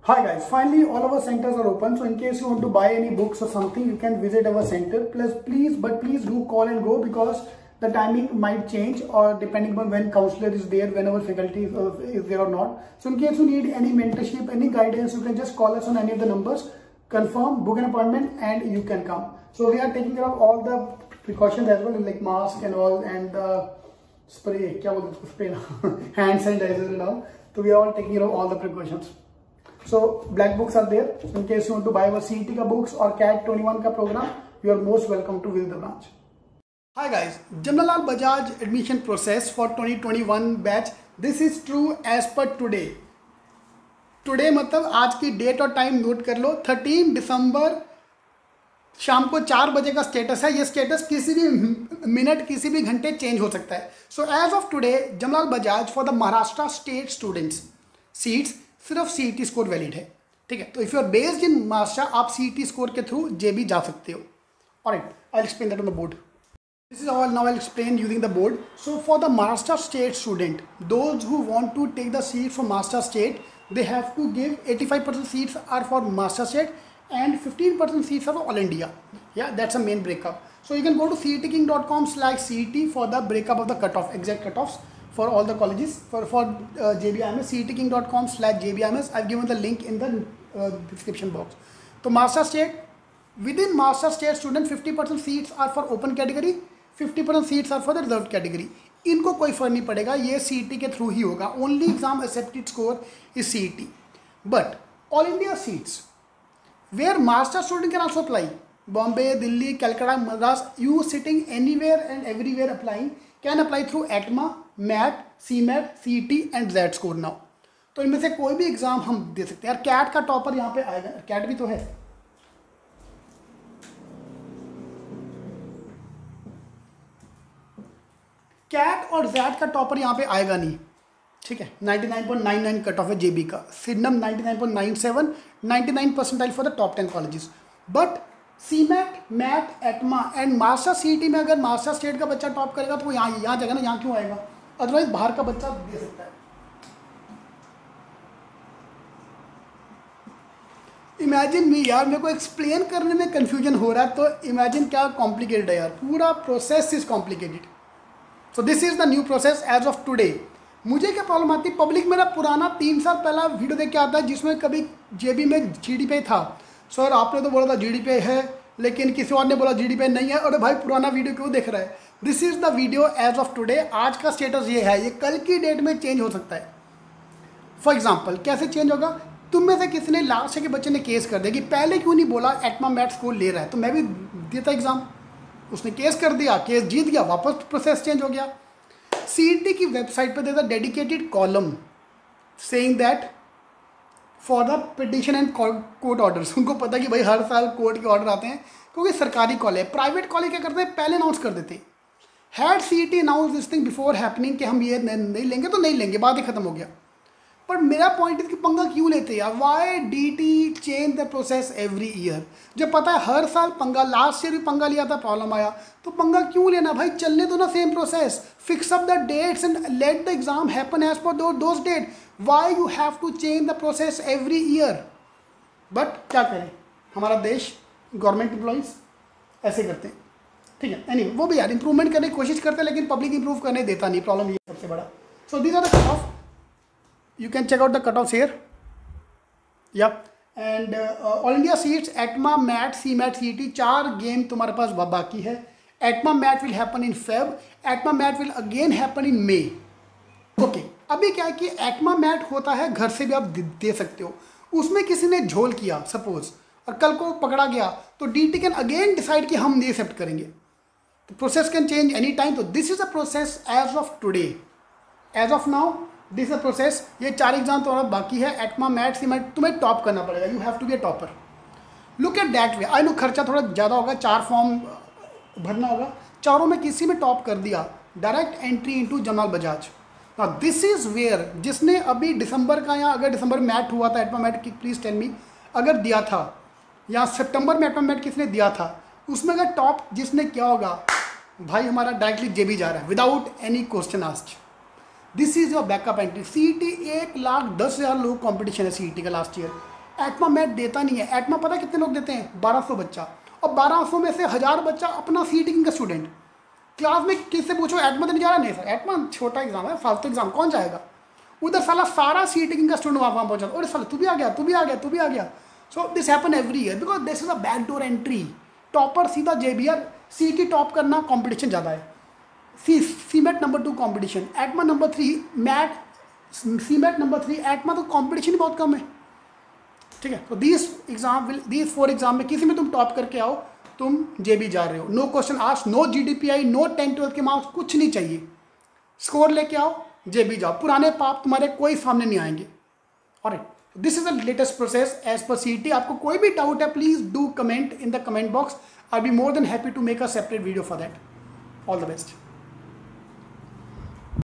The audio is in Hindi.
Hi guys, finally all our centers are open. So in case you want to buy any books or something, you can visit our center. Please do call and go because the timing might change or depending on when counselor is there, when our faculty is there or not. So in case you need any mentorship, any guidance, you can just call us on any of the numbers, confirm, book an appointment and you can come. So we are taking care of all the precautions as well, like mask and all, and spray, hand sanitizer and all. So we are all taking care of all the precautions. So black books are there. So in case you want to buy our CET ka books or CAT 21 ka program, you are most welcome to visit the branch. Hi guys, Jamnalal Bajaj admission process for 2021 batch. This is true as per today. Today मतलब आज की डेट और टाइम नोट कर लो, 13 दिसंबर शाम को 4 बजे का स्टेटस है. ये स्टेटस किसी भी मिनट, किसी भी घंटे चेंज हो सकता है. So as of today Jamnalal Bajaj for the Maharashtra state students seats सिर्फ सीईटी स्कोर वैलिड है. ठीक है, तो if you are based in Maharashtra आप सीईटी स्कोर के थ्रू जेबी जा सकते हो. Alright, I will explain that on the board. This is all now I'll explain using the board. So for the Maharashtra state student, those who want to take the seat from Maharashtra state, they have to give 85% seats are for Maharashtra state and 15% seats are for all India. Yeah, that's a main breakup. So you can go to cetking.com/CET for the breakup of the cutoff, exact cutoffs for all the colleges. For JBIMS, cetking.com/JBIMS. I've given the link in the description box. So Maharashtra state, within Maharashtra state student 50% seats are for open category, 50% seats are for the reserve category. इनको कोई फर्क नहीं पड़ेगा, ये सीईटी के थ्रू ही होगा. Only exam accepted score is CET. But all India seats where master student can also apply, Bombay, Delhi, Calcutta, Madras, you sitting anywhere and everywhere applying can apply through ATMA, MAT, CMAT, CET and Z score now. तो इनमें से कोई भी एग्जाम हम दे सकते हैं. यार कैट का टॉपर यहाँ पे आएगा, कैट भी तो है. कैट और जैड का टॉपर यहाँ पे आएगा नहीं. ठीक है, 99.99 कट ऑफ है जेबी का. Sydenham 99.97, 99 percentile for the top 10 colleges. But CMAT, MAT, ATMA and master CET में अगर मास्टर स्टेट का बच्चा टॉप करेगा तो वो यहाँ जाएगा ना. यहाँ क्यों आएगा? अदरवाइज बाहर का बच्चा दे सकता है. इमेजिन मी यार, मेरे को एक्सप्लेन करने में कन्फ्यूजन हो रहा है, तो इमेजिन क्या कॉम्प्लिकेटेड है यार. पूरा process is complicated. So this is the new process as of today. मुझे क्या प्रॉब्लम आती है, पब्लिक मेरा पुराना 3 साल पहला वीडियो देख के आता है जिसमें कभी जेबी में जीडीपी था. सर आपने तो बोला था जीडीपी है, लेकिन किसी और ने बोला जीडीपी नहीं है. अरे भाई पुराना वीडियो क्यों देख रहा है? This is the video as of today. आज का स्टेटस ये है, ये कल की डेट में चेंज हो सकता है. फॉर एग्जाम्पल कैसे चेंज होगा? तुम में से किसी ने लास्ट के बच्चे ने केस कर दिया कि पहले क्यों नहीं बोला एटमा मैट स्कोर ले रहा है, तो मैं भी देता एग्जाम. उसने केस कर दिया, केस जीत गया, वापस प्रोसेस चेंज हो गया. सीईटी की वेबसाइट पे देता dedicated column saying that for the petition and court orders. उनको पता कि भाई हर साल कोर्ट के ऑर्डर आते हैं क्योंकि सरकारी कॉलेज. प्राइवेट कॉलेज क्या करते हैं, पहले अनाउंस कर देते. Had CET announce this thing before happening कि हम ये नहीं लेंगे तो नहीं लेंगे, बात ही खत्म हो गया. पर मेरा पॉइंट है कि पंगा क्यों लेते यार? वाई डीटी change the process every year? जब पता है हर साल पंगा, लास्ट ईयर भी पंगा लिया था, प्रॉब्लम आया, तो पंगा क्यों लेना भाई? चलने दो ना same process. Fix up the dates and let the exam happen as per those date. Why you have to change the process every year? But क्या करें, हमारा देश, गवर्नमेंट एम्प्लॉइज ऐसे करते हैं. ठीक है, एनीवे वो भी यार इंप्रूवमेंट करने की कोशिश करते हैं, लेकिन पब्लिक इंप्रूव करने देता नहीं. प्रॉब्लम ये सबसे बड़ा. So these are the cut off. You can check out the cutoffs here. Yep. And all India seats, ATMA, MAT, CMAT, CET, 4 game तुम्हारे पास बाकी है. ATMA, MAT will happen in Feb. ATMA, MAT will again happen in May. Okay. अभी क्या है कि ATMA, MAT होता है घर से भी आप दे सकते हो. उसमें किसी ने झोल किया सपोज और कल को पकड़ा गया तो DT कैन अगेन डिसाइड कि हम नहीं एक्सेप्ट करेंगे. तो process can change any time. तो this is a process as of today. As of now this a process. ये 4 एग्जाम तुम्हारा बाकी है, एटमा, मैट, सीमैट. तुम्हें टॉप करना पड़ेगा. You have to be a topper. Look at that way. I know खर्चा थोड़ा ज़्यादा होगा, 4 फॉर्म भरना होगा. चारों में किसी में टॉप कर दिया, direct entry into Jamnalal Bajaj. Now this is where जिसने अभी दिसंबर का, या अगर दिसंबर मैट हुआ था एटमा मैट की, प्लीज़ टेल मी, अगर दिया था, या सितंबर में एटमा मैट किसने दिया था, उसमें अगर टॉप जिसने क्या होगा, भाई हमारा डायरेक्टली जेबी जा रहा है without any question asked. This is your backup entry. CET 1,10,000 लोग कॉम्पिटिशन है CET का लास्ट ईयर। एटमा मैथ देता नहीं है। एटमा पता कितने लोग देते हैं? 1200 बच्चा, और 1200 में से 1000 बच्चा अपना CET का स्टूडेंट। क्लास में किससे पूछो एटमा देने जा रहा? नहीं सर, एटमा छोटा एग्जाम है, फालतू एग्जाम, कौन जाएगा उधर? सारा CET का स्टूडेंट वहाँ पहुँचा, और साला तू भी आ गया, तू भी आ गया, तू भी आ गया। So this happen every year because this is a backdoor entry. Topper सीधा JBR, CET टॉप करना कॉम्पिटिशन ज़्यादा है। CMAT number 2 competition, ATMA number 3, CMAT number 3, ATMA तो कॉम्पिटिशन ही बहुत कम है। ठीक है, तो दीज 4 एग्जाम में किसी में तुम टॉप करके आओ, तुम JB जा रहे हो। No question ask, no GDPI, no 10-12 के मार्क्स, कुछ नहीं चाहिए। स्कोर लेके आओ, JB जाओ, पुराने पाप तुम्हारे कोई सामने नहीं आएंगे। और this is the latest process as per CET। आपको कोई भी डाउट है, please do comment in the comment box. I be more than happy to make a separate video for that. All the best.